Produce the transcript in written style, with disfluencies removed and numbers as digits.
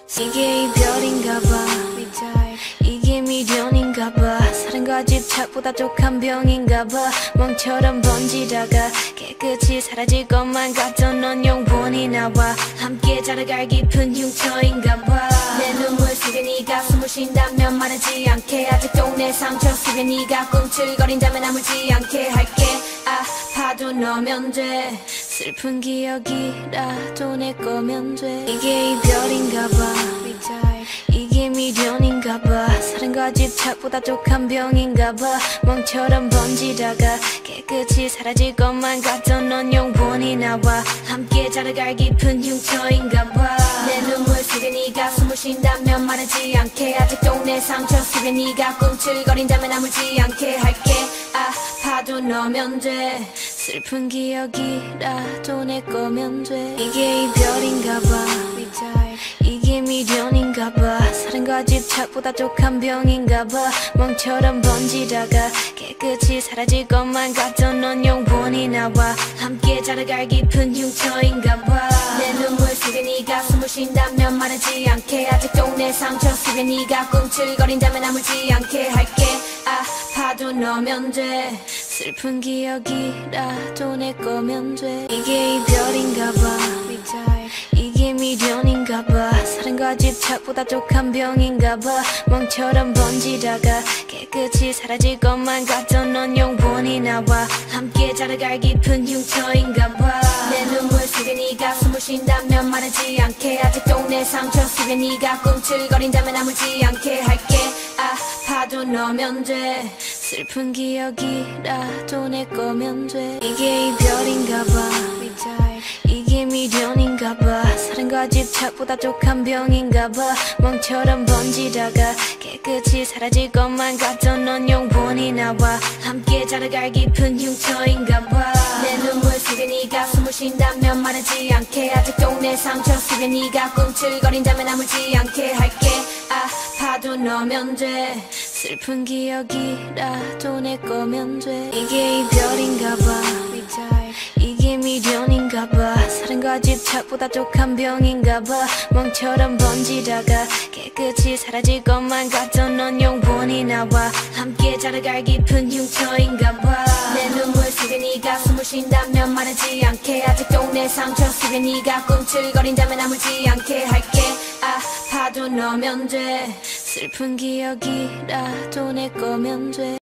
이게 이별인가 봐. 이게 미련인가 봐. 사랑과 집착보다 족한 병인가 봐. 멍처럼 번지다가 깨끗이 사라질 것만 같던 넌 영원히 나와 함께 자라갈 깊은 흉터인가 봐. 내 눈물 속에 네가 숨을 쉰다면 말하지 않게. 아직도 내 상처 속에 네가 꿈틀거린다면 아물지 않게 할게. 아파도 너면 돼. 슬픈 기억이라도 내 거면 돼. 이게 이별인가 봐. 이게 미련인가 봐. 사랑과 집착보다 족한 병인가 봐. 멍처럼 번지다가 깨끗이 사라질 것만 같던 넌 영원히 나와 함께 자라갈 깊은 흉터인가 봐. 내 눈물 속에 네가 숨을 쉰다면 말하지 않게. 아직도 내 상처 속에 네가 꿈틀거린다면 아물지 않게 할게. 아파도 너면 돼. 슬픈 기억이라도 내 거면 돼. 이게 이별인가 봐. 이게 미련인가 봐. 사랑과 집착보다 족한 병인가 봐. 멍처럼 번지다가 깨끗이 사라질 것만 같던 넌 영원히 나와 함께 자라갈 깊은 흉터인가 봐. 내 눈물 속에 네가 숨을 쉰다면 말하지 않게. 아직도 내 상처 속에 네가 꿈틀거린다면 아물지 않게 할게. 아파도 너면 돼. 슬픈 기억이라도 내 거면 돼. 이게 이별인가 봐. 이게 미련인가 봐. 사랑과 집착보다 족한 병인가 봐. 멍처럼 번지다가 깨끗이 사라질 것만 같던 넌 영원히 나와 함께 자라갈 깊은 흉터인가 봐. 내 눈물 속에 네가 숨을 쉰다면 말하지 않게. 아직도 내 상처 속에 네가 꿈틀거린다면 아물지 않게 할게. 아파도 너면 돼. 슬픈 기억이라도 내 거면 돼. 이게 이별인가 봐. 이게 미련인가 봐. 사랑과 집착보다 족한 병인가 봐. 멍처럼 번지다가 깨끗이 사라질 것만 같던 넌 영원히 나와 함께 자라갈 깊은 흉터인가 봐. 내 눈물 속에 네가 숨을 쉰다면 말하지 않게. 아직도 내 상처 속에 네가 꿈틀거린다면 아물지 않게 할게. 아파도 너면 돼. 슬픈 기억이라도 내 거면 돼. 이게 이별인가 봐. 이게 미련인가 봐. 사랑과 집착보다 족한 병인가 봐. 멍처럼 번지다가 깨끗이 사라질 것만 같던 넌 영원히 나와 함께 자라갈 깊은 흉터인가 봐. 내 눈물 속에 네가 숨을 쉰다면 말하지 않게. 아직도 내 상처 속에 네가 꿈틀거린다면 아물지 않게 할게. 아파도 너면 돼. 슬픈 기억이라도 내 거면 돼.